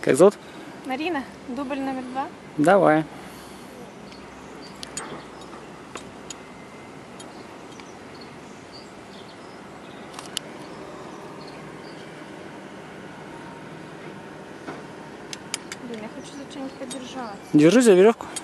Как зовут? Марина, дубль номер 2. Давай. Блин, я хочу за что-нибудь подержаться. Держи за веревку.